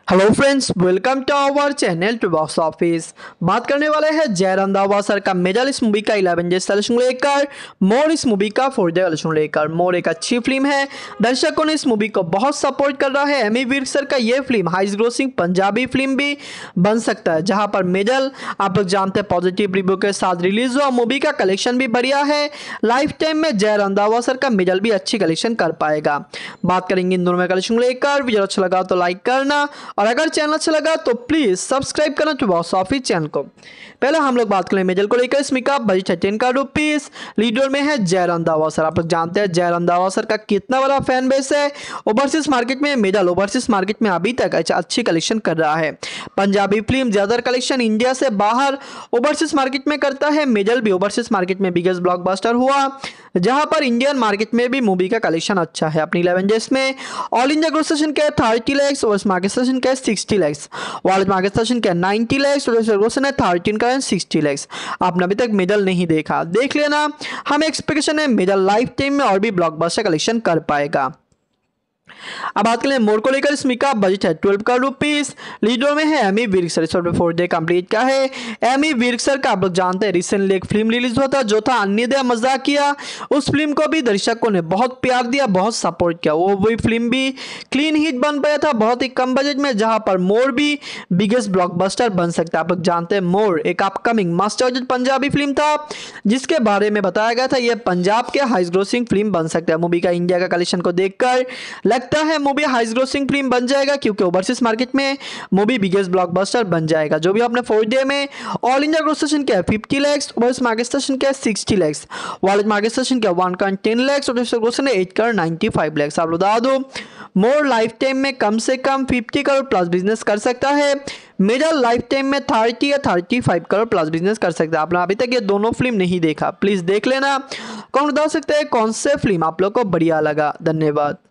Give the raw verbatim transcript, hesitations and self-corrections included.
Hello friends, welcome to our channel to box office. बात करने वाले हैं जय रंधावा सर का मेजर इस मूवी का इलेवन डे कलेक्शन लेकर, मोर इस मूवी का फोर डे कलेक्शन लेकर। मोर एक अच्छी फिल्म है, दर्शकों ने इस मूवी को बहुत सपोर्ट कर रहा है। एमी विर्क सर का ये film high grossing Punjabi film भी बन सकता है, जहां पर मेजल आप लोग जानते हैं पॉजिटिव रिव्यू के साथ रिलीज हुआ। मूवी का कलेक्शन भी बढ़िया है। लाइफ टाइम में जय रंधावा सर का मेजल भी अच्छी कलेक्शन कर पाएगा। बात करेंगे इन दोनों में कलेक्शन लेकर। वीडियो अच्छा लगा तो लाइक करना, और अगर चैनल अच्छा लगा तो प्लीज सब्सक्राइब करना टू बॉक्स ऑफिस चैनल को। पहले हम लोग बात करें मेजल को लेकर। इसमें का बजट है टेन का रुपीस। लीडर में है जय रंधावा सर। आप लोग जानते हैं जय रंधावा सर का कितना बड़ा फैन बेस है। ओवरसीज मार्केट में मेजल ओवरसीज मार्केट में अभी तक अच्छी कलेक्शन कर रहा है। पंजाबी फिल्म ज्यादातर कलेक्शन इंडिया से बाहर ओवरसीज मार्केट में करता है। मेजल भी ओवरसीज मार्केट में बिगेस्ट ब्लॉकबस्टर हुआ, जहां पर इंडियन मार्केट में भी मूवी का कलेक्शन अच्छा है। अपनी इलेवन डेज में ऑल इंडिया ग्रोस सेशन के थर्टी लैक्स, ओवर्स मार्केट सेशन के सिक्सटी लैक्स, वर्ल्ड मार्केट सेशन के नाइंटी लैक्स, ग्रोस है थर्टीन का सिक्सटी लैक्स। आपने अभी तक मेडल नहीं देखा, देख लेना। हमें एक्सपेक्टेशन है मेडल लाइफ टाइम में और भी ब्लॉकबस्टर कलेक्शन कर पाएगा। अब बात करें मोर को लेकर। इसमें का बजट है ट्वेल्व का रुपीस। लीडर में है एमी विर्क सर। इस फोर डे कंप्लीट का है। एमी विर्क सर का आप लोग जानते हैं रिसेंटली एक फिल्म रिलीज हुआ था जो था अन्यदय मजाकिया। उस फिल्म को भी दर्शकों ने बहुत प्यार दिया, बहुत सपोर्ट किया। वो वही फिल्म भी क्लीन हिट बन पाया था बहुत ही कम बजट में, जहां पर मोर भी बिगेस्ट ब्लॉकबस्टर बन सकता है। आप लोग जानते हैं मोर एक upcoming must watch Punjabi film था, जिसके बारे में बताया गया था यह पंजाब के हाई ग्रोसिंग फिल्म बन सकता है। मूवी का इंडिया का कलेक्शन को देखकर लगता है मूवी हाई ग्रोसिंग फिल्म बन जाएगा, क्योंकि ओवरसीज मार्केट में मूवी बिगेस्ट ब्लॉकबस्टर बन जाएगा। जो भी आपने फोर डे में ऑल इंडिया ग्रोस सेशन के फिफ्टी लैक्स, ओवरसीज मार्केट सेशन के सिक्सटी लैक्स, वर्ल्ड मार्केट सेशन के वन करोड़ टेन लैक्स, और ग्रोस ने eight crore ninety five lakhs. आप बता दो मोर लाइफ टाइम में कम से कम फिफ्टी करोड़ प्लस बिजनेस कर सकता है। मेजल लाइफ टाइम में थर्टी या thirty five crore plus business कर सकता है। आपने अभी तक ये दोनों फिल्म नहीं देखा, प्लीज देख लेना। कौन बता सकते हैं कौन से फिल्म आप लोग को बढ़िया लगा। धन्यवाद।